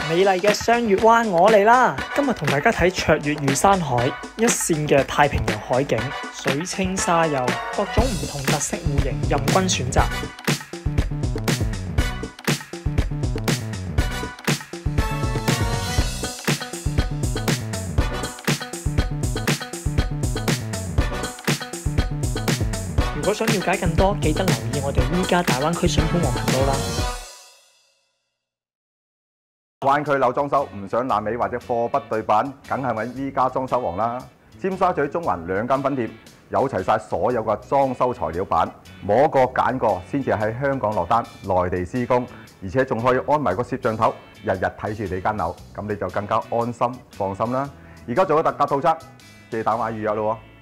美麗嘅雙月灣我嚟啦！今日同大家睇卓越嶼山海一線嘅太平洋海景，水清沙幼，各種唔同特色戶型任君選擇。如果想了解更多，記得留意我哋依家大灣區水管王頻道啦。 灣區樓裝修唔想爛尾或者貨不對版，梗係揾依家裝修王啦！尖沙咀、中環兩間分店有齊晒所有嘅裝修材料版，摸過揀過先至喺香港落單，內地施工，而且仲可以安埋個攝像頭，日日睇住你間樓，咁你就更加安心放心啦！而家做咗特價套餐，記得打碼預約咯喎！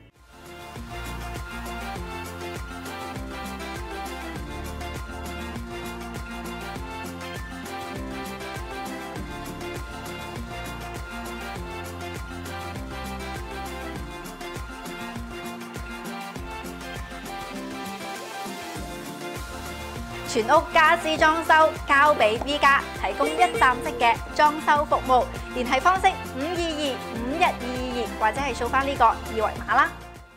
全屋家私裝修交俾 V 家，提供一站式嘅裝修服務。聯繫方式522-51222，或者係掃翻呢個二維碼啦。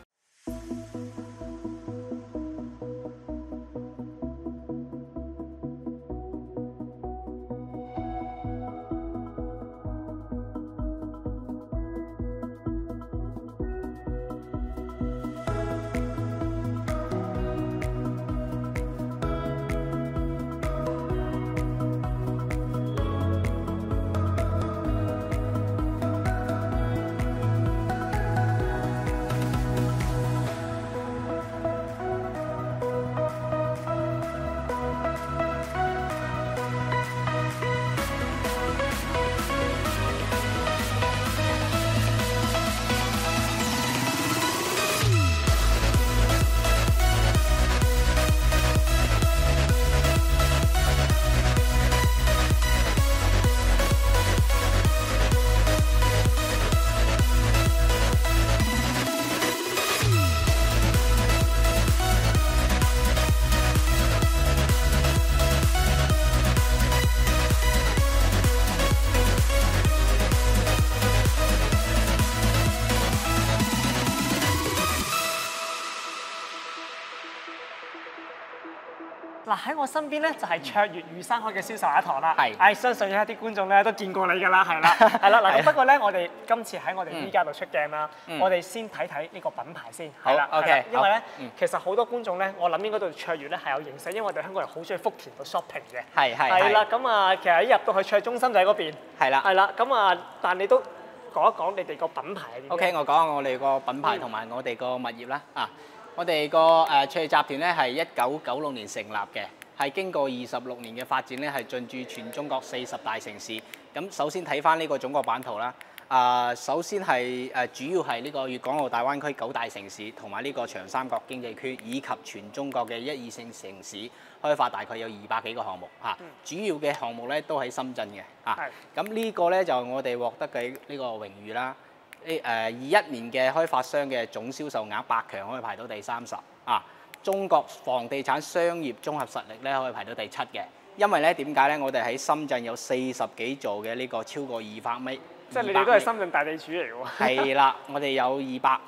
嗱喺我身邊咧就係卓越嶼山海嘅銷售阿唐啦， 係， 相信有一啲觀眾咧都見過你㗎啦，係啦，係啦，嗱，不過咧我哋今次喺我哋依家度出鏡啦，我哋先睇睇呢個品牌先，係啦，OK，因為咧其實好多觀眾咧，我諗應該對卓越咧係有認識，因為我哋香港人好中意福田度 shopping 嘅，係啦，咁啊其實一入到去卓越中心就喺嗰邊，係啦，咁啊但你都講一講你哋個品牌係點 ？OK， 我講下我哋個品牌同埋我哋個物業啦，我哋個卓越集團咧係1996年成立嘅，係經過26年嘅發展咧，係進駐全中國40大城市。咁首先睇翻呢個總國版圖啦，首先係主要係呢個粵港澳大灣區9大城市同埋呢個長三角經濟區以及全中國嘅1、2線城市開發，大概有200幾個項目嚇。主要嘅項目咧都喺深圳嘅嚇。咁呢個咧就我哋獲得嘅呢個榮譽啦。21年嘅開發商嘅總銷售額百強可以排到第30啊！中國房地產商業綜合實力咧可以排到第7嘅，因為咧點解咧？我哋喺深圳有40幾座嘅呢個超過200米， 即係你哋都係深圳大地主嚟喎。 係啦，我哋有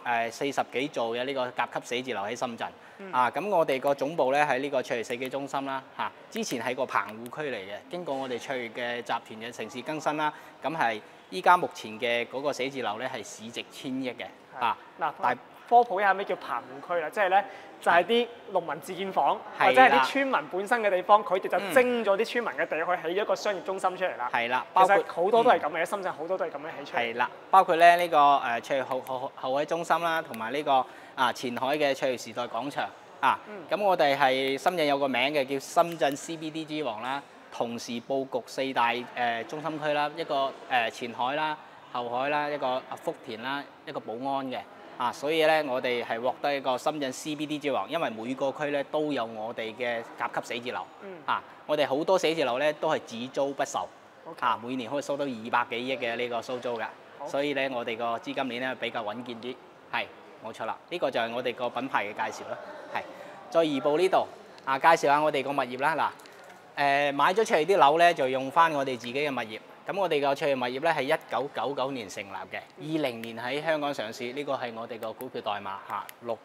240幾座嘅呢個甲級寫字樓喺深圳咁我哋個總部咧喺呢個卓越世紀中心啦之前係個棚戶區嚟嘅，經過我哋卓越嘅集團嘅城市更新啦，咁係依家目前嘅嗰個寫字樓咧係市值1000億嘅嗱，但科普一下咩叫棚戶區啦，即係咧就係啲農民自建房，或者係啲村民本身嘅地方，佢哋就徵咗啲村民嘅地去起咗一個商業中心出嚟啦。 係啦，包括好多都係咁嘅，深圳好多都係咁樣起出嚟。 係啦，包括咧呢個卓越後海中心啦，同埋呢個前海嘅卓越時代廣場咁我哋係深圳有個名嘅叫深圳 CBD 之王啦，同時佈局4大中心區啦，一個前海啦、後海啦，一個福田啦，一個寶安嘅。所以咧，我哋係獲得一個深圳 CBD 之王，因為每個區咧都有我哋嘅甲級寫字樓。我哋好多寫字樓咧都係只租不售，每年可以收到200幾億嘅呢個收租㗎。所以咧，我哋個資金鏈咧比較穩健啲。係，冇錯啦。呢個就係我哋個品牌嘅介紹啦。係，再移步呢度介紹下我哋個物業啦。嗱， 買咗出嚟啲樓咧，就用翻我哋自己嘅物業。咁我哋個卓越物業咧係1999年成立嘅，20年喺香港上市。呢個係我哋個股票代碼嚇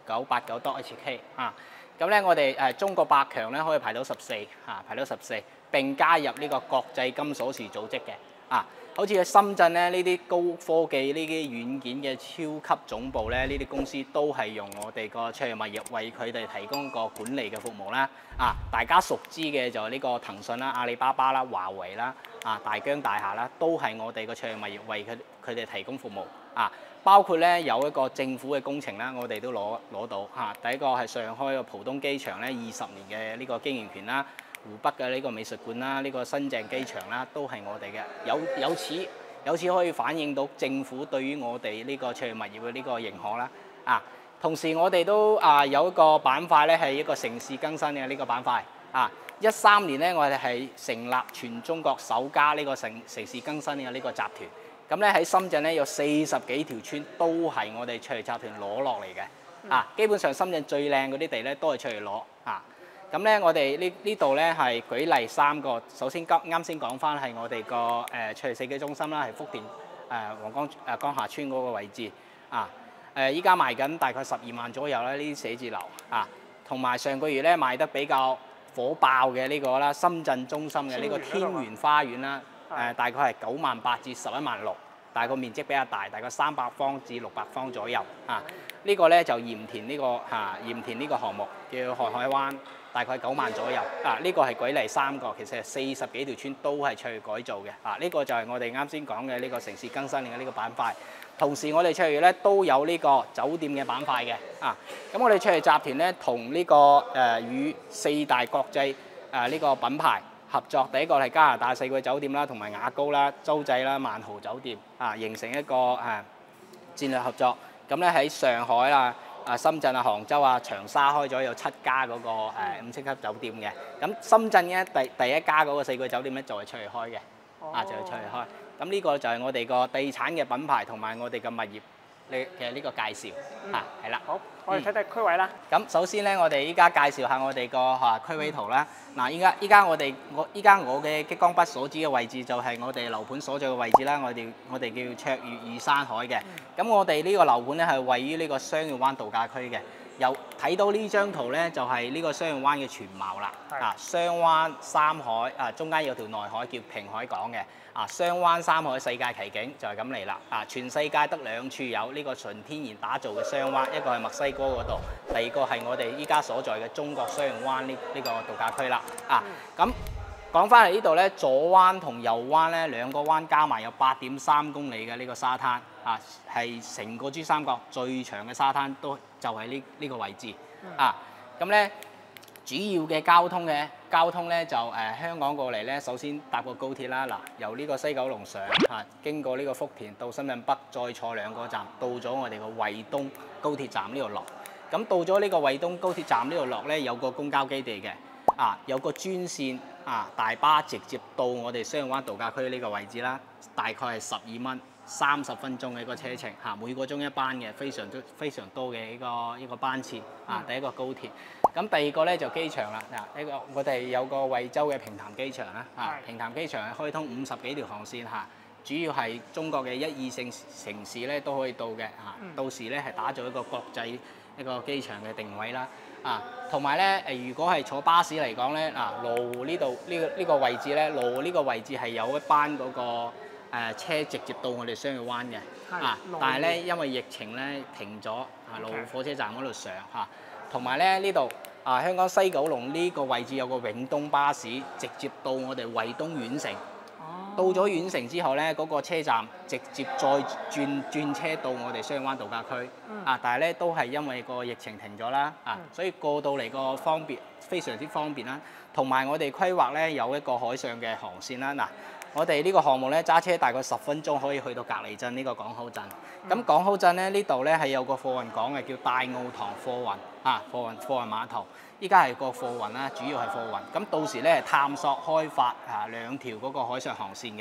6989.HK 啊。咁咧我哋中國百強咧可以排到14嚇，排到14，並加入呢個國際金鎖匙組織嘅啊。好似喺深圳咧，呢啲高科技呢啲軟件嘅超級總部咧，呢啲公司都係用我哋個卓越物業為佢哋提供個管理嘅服務啦。啊，大家熟知嘅就係呢個騰訊啦、阿里巴巴啦、華為啦、大疆大廈啦，都係我哋個卓越物業為佢哋提供服務。啊，包括咧有一個政府嘅工程啦，我哋都攞到嚇。第一個係上海嘅浦東機場咧，20年嘅呢個經營權啦。湖北嘅呢個美術館啦，呢個新鄭機場啦，都係我哋嘅。有此可以反映到政府對於我哋呢個卓越物業嘅呢個認可啦。啊，同時我哋都有一個板塊咧，係一個城市更新嘅呢個板塊。啊，13年咧，我哋係成立全中國首家呢個城市更新嘅呢個集團。咁咧喺深圳咧有40幾條村都係我哋卓越集團攞落嚟嘅。啊，基本上深圳最靚嗰啲地咧都係卓越攞。啊。咁咧，我哋呢度咧係舉例3個。首先啱先講翻係我哋個卓越世紀中心啦，係福田黃江下村嗰個位置啊。依家賣緊大概12萬左右啦，呢啲寫字樓啊。同埋上個月咧賣得比較火爆嘅呢個啦，深圳中心嘅呢個天元花園啦，大概係9萬8至11萬6，但係個面積比較大，大概300方至600方左右啊。呢個咧就鹽田呢個項目叫瀚海灣。大概9萬左右啊！呢個係舉例3個，其實係40幾條村都係卓越改造嘅啊！呢個就係我哋啱先講嘅呢個城市更新嘅呢個板塊。同時我哋卓越咧都有呢個酒店嘅板塊嘅啊！咁我哋卓越集團咧同呢個與4大國際呢個品牌合作，第一個係加拿大4季酒店啦，同埋雅高啦、洲際啦、萬豪酒店啊，形成一個戰略合作。咁咧喺上海啦。深圳杭州長沙開咗有7家嗰個5星級酒店嘅。咁深圳咧第一家嗰個4季酒店咧就係卓越開嘅，就係卓越開。咁呢個就係我哋個地產嘅品牌同埋我哋嘅物業嘅呢個介紹係啦。 好，我哋睇睇區位啦。 咁首先咧，我哋依家介紹下我哋個區位圖啦。嗱，依家我嘅激光筆所指嘅位置就係我哋樓盤所在嘅位置啦。我哋叫卓越二山海嘅。咁我哋呢個樓盤咧係位於呢個雙月灣度假區嘅。有睇到呢張圖咧，就係呢個雙月灣嘅全貌啦。雙灣三海中間有條內海叫平海港嘅。雙灣三海世界奇景就係咁嚟啦！全世界得2處有呢個純天然打造嘅雙灣，一個係墨西哥嗰度，第二個係我哋依家所在嘅中國雙月灣呢個度假區啦。咁講翻嚟呢度咧，左灣同右灣咧2個灣加埋有8.3公里嘅呢個沙灘，係成個珠三角最長嘅沙灘，都就係呢個位置。咁咧主要嘅交通咧就香港過嚟咧，首先搭個高鐵啦。嗱，由呢個西九龍上經過呢個福田到深圳北，再坐2個站，到咗我哋個惠東高鐵站呢度落。咁到咗呢個惠東高鐵站呢度落咧，有個公交基地嘅，有個專線大巴直接到我哋雙月灣度假區呢個位置啦，大概係12蚊，30分鐘嘅一個車程每個鐘一班嘅，非常多嘅一個班次第一個高鐵。咁第二個咧就機場啦。呢個我哋有個惠州嘅平潭機場啦。平潭機場係開通50幾條航線主要係中國嘅1、2線城市咧都可以到嘅到時咧係打造一個國際一個機場嘅定位啦。同埋咧如果係坐巴士嚟講咧，羅湖呢度呢個位置咧，羅湖呢個位置係有一班嗰個車直接到我哋雙月灣嘅。但係咧因為疫情咧停咗羅湖火車站嗰度上同埋咧呢度香港西九龍呢個位置有個永東巴士，直接到我哋惠東縣城。到咗縣城之後咧，嗰個車站直接再轉車到我哋雙月灣度假區。但係咧都係因為個疫情停咗啦。所以過到嚟個方便非常之方便啦。同埋我哋規劃咧有一個海上嘅航線啦。嗱，我哋呢個項目咧揸車大概10分鐘可以去到隔離鎮呢個港口鎮。咁港口鎮咧呢度咧係有個貨運港嘅，叫大澳塘貨運貨運碼頭。依家係個貨運啦，主要係貨運。咁到時咧係探索開發2條嗰個海上航線嘅。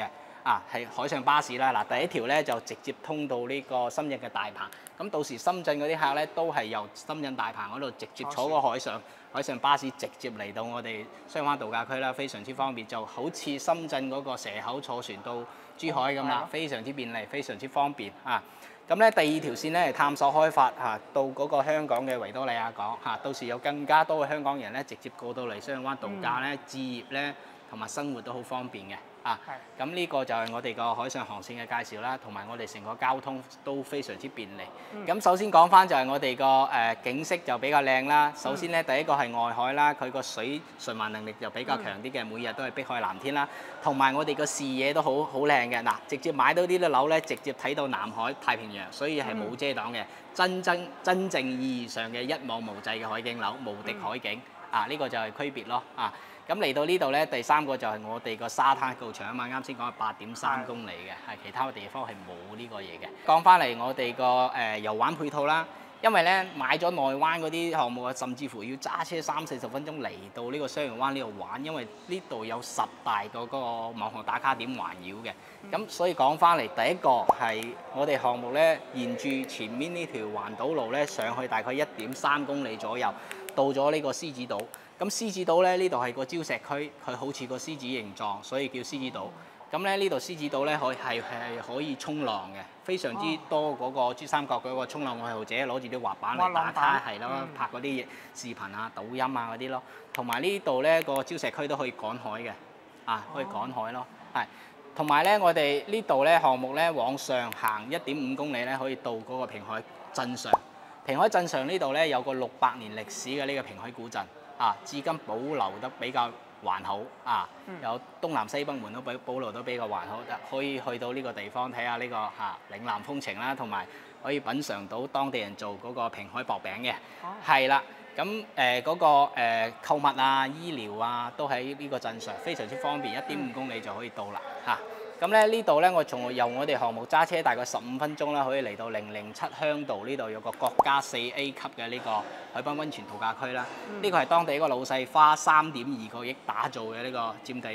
係海上巴士啦。嗱，第一條咧就直接通到呢個深圳嘅大鵬。咁到時深圳嗰啲客咧都係由深圳大鵬嗰度直接坐個海上巴士直接嚟到我哋雙灣度假區啦，非常之方便，就好似深圳嗰個蛇口坐船到珠海咁啦，非常之便利，非常之方便啊！咁咧第二條線咧係探索開發到嗰個香港嘅維多利亞港到時有更加多嘅香港人咧直接過到嚟雙灣度假咧、置業咧同埋生活都好方便嘅。咁呢個就係我哋個海上航線嘅介紹啦，同埋我哋成個交通都非常之便利。咁首先講翻就係我哋個景色就比較靚啦。首先咧第一個係外海啦，佢個水循環能力就比較強啲嘅，每日都係碧海藍天啦。同埋我哋個視野都好靚嘅。嗱，直接買到呢啲樓咧，直接睇到南海太平洋，所以係冇遮擋嘅，真正意義上嘅一望無際嘅海景樓，無敵海景。呢個就係區別咯。咁嚟到呢度咧，第三個就係我哋個沙灘夠長啊嘛，啱先講係8.3公里嘅，係其他嘅地方係冇呢個嘢嘅。講翻嚟我哋個遊玩配套啦，因為咧買咗內灣嗰啲項目啊，甚至乎要揸車30-40分鐘嚟到呢個雙陽灣呢度玩，因為呢度有10大個嗰個網紅打卡點環繞嘅。咁所以講翻嚟，第一個係我哋項目咧，沿住前面呢條環島路咧上去大概1.3公里左右，到咗呢個獅子島。咁獅子島咧，呢度係個礁石區，佢好似個獅子形狀，所以叫獅子島。咁咧呢度獅子島咧可以衝浪嘅，非常之多嗰個珠三角嗰個衝浪愛好者攞住啲滑板嚟打卡，係咯，拍嗰啲視頻啊、抖音啊嗰啲咯。同埋呢度咧個礁石區都可以趕海嘅，可以趕海咯，係。同埋咧，我哋呢度咧項目咧往上行1.5公里咧，可以到嗰個平海鎮上。平海鎮上呢度咧有個600年歷史嘅呢個平海古鎮。至今保留得比較完好有東南西北門都保留得比較完好，可以去到呢個地方睇下呢個嶺南風情啦，同埋可以品嚐到當地人做嗰個平海薄餅嘅，係啦。咁嗰個購物啊、醫療啊都喺呢個鎮上，非常之方便，1.5公里就可以到啦咁咧呢度咧，我從由我哋項目揸車大概15分鐘啦，可以嚟到007鄉道呢度有個國家4A 級嘅呢個海濱溫泉度假區啦。呢個係當地一個老細花3.2個億打造嘅呢個佔地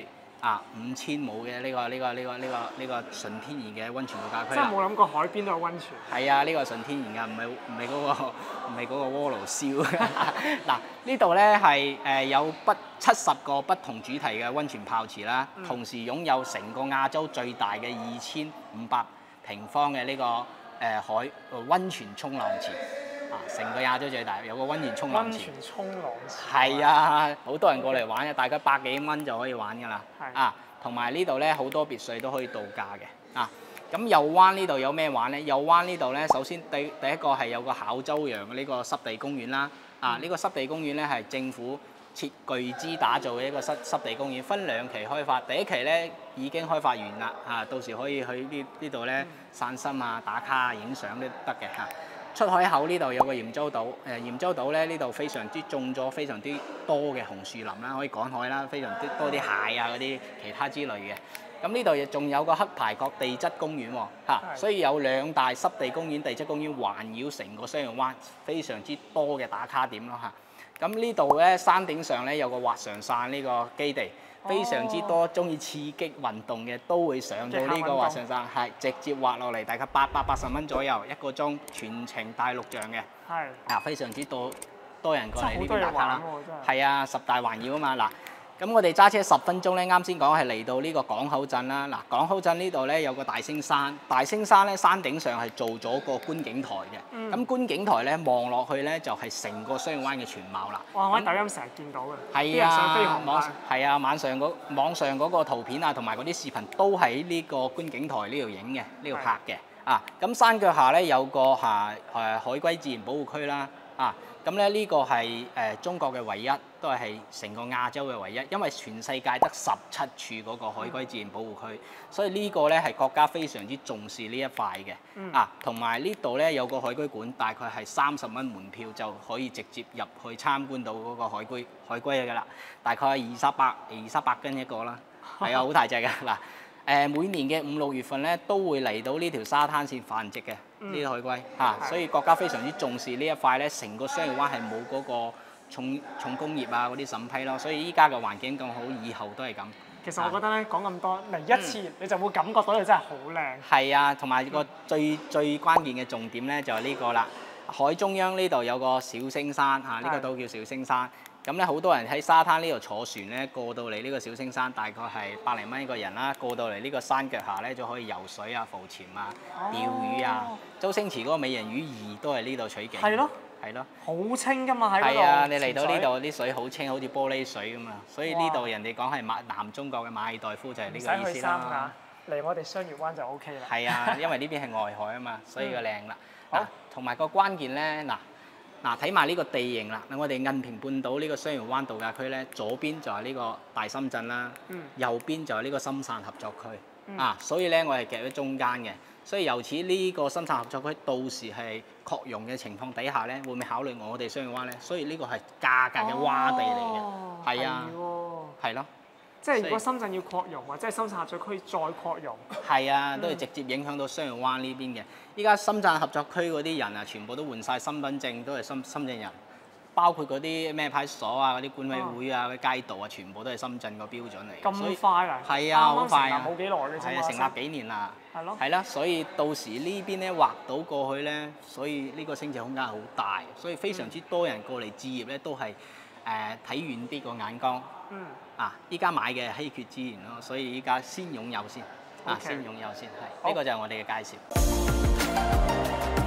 5000畝嘅呢個純天然嘅溫泉度假區啦。 真係冇諗過海邊都有溫泉。係啊，呢個係純天然㗎，唔係嗰個鍋爐燒。嗱，呢度咧係有70個不同主題嘅溫泉泡池啦，同時擁有成個亞洲最大嘅2500平方嘅呢個溫泉衝浪池。成個亞洲最大，有個溫泉衝浪池。溫泉衝浪池。 係啊，好多人過嚟玩嘅，大概100幾蚊就可以玩㗎啦。同埋呢度咧好多別墅都可以度假嘅。咁右灣呢度有咩玩咧？右灣呢度咧，首先第一個係有個考洲洋嘅呢個濕地公園啦。呢個濕地公園咧係政府巨資打造嘅一個濕地公園，分2期開發。第一期咧已經開發完啦。到時可以去呢度咧散心打卡影相都得嘅。出海口呢度有個鹽洲島，鹽洲島咧呢度非常之種咗非常之多嘅紅樹林啦，可以趕海啦，非常之多啲蟹啊嗰啲其他之類嘅。咁呢度亦仲有個黑牌角地質公園喎，所以有2大濕地公園、地質公園環繞成個雙陽灣，非常之多嘅打卡點咯咁呢度咧山頂上咧有個滑翔傘呢個基地。非常之多中意刺激運動嘅都會上到呢個滑翔傘，係直接滑落嚟，大概880蚊左右1個鐘，全程帶錄像嘅。係非常之多人過嚟呢邊打卡啦。係啊，10大環繞啊嘛嗱。咁我哋揸車10分鐘咧，啱先講係嚟到呢個港口鎮啦。嗱，港口鎮呢度咧有個大星山，大星山咧山頂上係做咗個觀景台嘅。咁觀景台咧望落去咧就係成個雙陽灣嘅全貌啦。 哇！我喺抖音成日見到嘅。 係啊，網上嗰個圖片啊，同埋嗰啲視頻都喺呢個觀景台呢度影嘅，呢度拍嘅。咁山腳下咧有個海龜自然保護區啦。咁咧呢個係中國嘅唯一，都係成個亞洲嘅唯一，因為全世界得17處嗰個海龜自然保護區，所以呢個咧係國家非常之重視呢一塊嘅。同埋呢度咧有個海龜館，大概係30蚊門票就可以直接入去參觀到嗰個海龜㗎啦，大概係200斤一個啦，係啊，好大隻㗎嗱。每年嘅5、6月份咧都會嚟到呢條沙灘線繁殖嘅呢啲海龜所以國家非常之重視呢一塊咧，成個雙陽灣係冇嗰個重工業啊嗰啲審批咯，所以依家嘅環境咁好，以後都係咁。 其實我覺得咧講咁多嚟一次，你就會感覺到佢真係好靚。 係啊，同埋個最關鍵嘅重點咧就係呢個啦。海中央呢度有個小星山嚇，呢個島叫小星山。咁咧好多人喺沙灘呢度坐船咧過到嚟呢個小星山，大概係百零蚊一個人啦。過到嚟呢個山腳下咧就可以游水啊、浮潛啊、釣魚啊。周星馳嗰個美人魚2都係呢度取景。 係咯。係咯。好清㗎嘛喺嗰度。 係啊，你嚟到呢度啲水好清，好似玻璃水咁啊。所以呢度人哋講係南中國嘅馬爾代夫就係呢個意思啦。 唔使去三亞，嚟我哋雙月灣就 OK 啦。 係啊，因為呢邊係外海啊嘛，所以個靚啦。好，同埋個關鍵咧嗱，睇埋呢個地形啦。我哋韌平半島呢個雙月灣度假區咧，左邊就係呢個大深圳啦，右邊就係呢個深汕合作區。所以咧我係夾喺中間嘅。所以由此呢個深圳合作區到時係擴容嘅情況底下咧，會唔會考慮我哋雙月灣咧？所以呢個係價格嘅窪地嚟嘅，係啊，係咯。 即係如果深圳要擴容，或者係深圳合作區再擴容， 係啊，都係直接影響到雙月灣呢邊嘅。依家深圳合作區嗰啲人啊，全部都換晒身份證，都係深圳人。包括嗰啲咩派出所啊、嗰啲管委會啊、嗰啲街道啊，全部都係深圳個標準嚟。 咁快啊！ 係啊，好快啊！ 冇幾耐嘅啫。 係啊，成立幾年啦。 係咯。 係啦，所以到時呢邊咧劃到過去咧，所以呢個升值空間係好大，所以非常之多人過嚟置業咧，都係睇遠啲個眼光。依家買嘅稀缺資源咯，所以依家先擁有先。先擁有先係。呢個就係我哋嘅介紹。